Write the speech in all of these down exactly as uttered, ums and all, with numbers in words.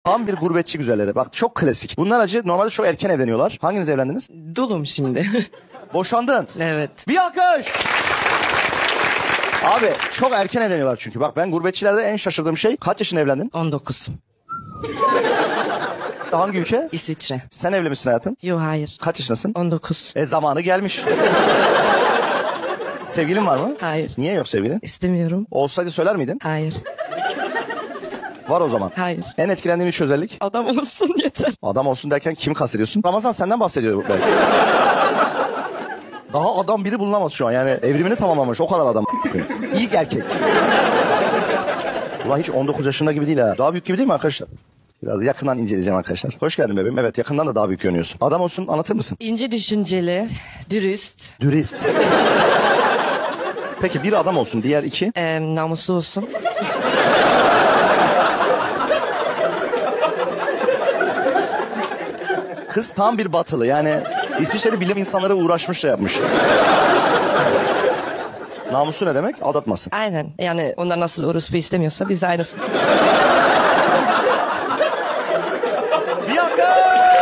Tam bir gurbetçi güzelleri. Bak çok klasik. Bunlar acı. Normalde çok erken evleniyorlar. Hanginiz evlendiniz? Dulum şimdi. Boşandın. Evet. Bir alkış. Abi çok erken evleniyorlar çünkü. Bak ben gurbetçilerde en şaşırdığım şey, kaç yaşında evlendin? on dokuz. Hangi ülke? İsviçre. Sen evli misin hayatım? Yo hayır. Kaç yaşındasın? on dokuz. E zamanı gelmiş. Sevgilin var mı? Hayır. Niye yok sevgilin? İstemiyorum. Olsaydı söyler miydin? Hayır. Var o zaman. Hayır. En etkilendiğin üç özellik? Adam olsun yeter. Adam olsun derken kimi kastediyorsun? Ramazan senden bahsediyor belki. Daha adam biri bulunamaz şu an. Yani evrimini tamamlamış. O kadar adam. İlk erkek. Ulan hiç on dokuz yaşında gibi değil ha. Daha büyük gibi değil mi arkadaşlar? Biraz yakından inceleyeceğim arkadaşlar. Hoş geldin bebeğim. Evet, yakından da daha büyük görünüyorsun. Adam olsun, anlatır mısın? İnce düşünceli, dürüst, Dürist. Peki bir adam olsun, diğer iki? e, namuslu olsun. Kız tam bir batılı. Yani İsviçreli bilim insanları uğraşmış da yapmış. Namusu ne demek? Aldatmasın. Aynen. Yani onlar nasıl orospu istemiyorsa biz de aynısı. Bir dakika!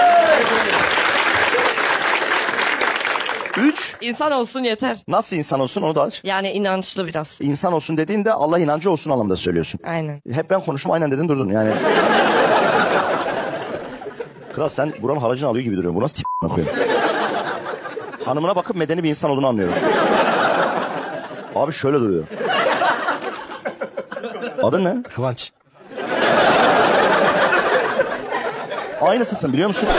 Üç. İnsan olsun yeter. Nasıl insan olsun onu da aç. Yani inançlı biraz. İnsan olsun dediğinde Allah inancı olsun anlamda söylüyorsun. Aynen. Hep ben konuştum aynen dedin durdun yani. Kral sen buranın haracını alıyor gibi duruyorsun. Bu nasıl tip koyayım? Hanımına bakıp medeni bir insan olduğunu anlıyorum. Abi şöyle duruyor. Adın ne? Kıvanç. Aynısısın biliyor musun?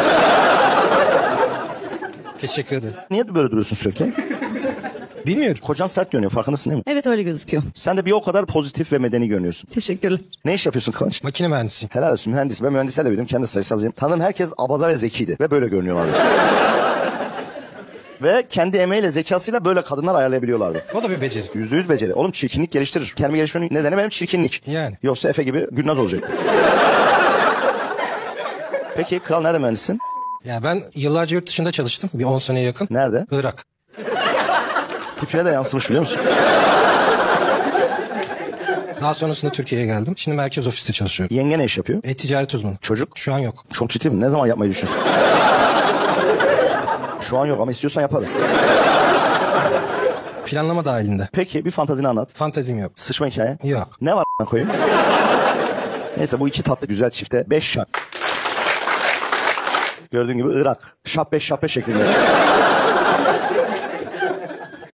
Teşekkür ederim. Niye böyle duruyorsun sürekli? Bilmiyorum. Kocan sert görünüyor, farkındasın değil mi? Evet öyle gözüküyor. Sen de bir o kadar pozitif ve medeni görünüyorsun. Teşekkürler. Ne iş yapıyorsun Kıvanç? Makine mühendisiyim. Helal olsun, mühendis. Ben mühendislerle bildim, kendi sayısalcıyım. Tanıdığım herkes abaza ve zekiydi ve böyle görünüyorlardı. Ve kendi emeğiyle, zekasıyla böyle kadınlar ayarlayabiliyorlardı. O da bir beceri. Yüzde yüz beceri. Oğlum çirkinlik geliştirir. Kendimi geliştirmenin nedeni benim çirkinlik. Yani. Yoksa Efe gibi Gülnaz olacak. Peki kral nerede mühendissin? Ya ben yıllarca yurt dışında çalıştım. Bir on seneye yakın. Nerede? Irak. Tipine de yansımış biliyor musun? Daha sonrasında Türkiye'ye geldim. Şimdi merkez ofiste çalışıyorum. Yenge ne iş yapıyor? E-ticaret uzmanı. Çocuk? Şu an yok. Çok ciddi mi? Ne zaman yapmayı düşünüyorsun? Şu an yok ama istiyorsan yaparız. Planlama dahilinde. Peki bir fantazini anlat. Fantezim yok. Sıçma hikaye. Yok. Ne var a**ına koyayım? Neyse bu iki tatlı güzel çifte beş şak. Gördüğün gibi Irak. Şap beş şap beş şeklinde.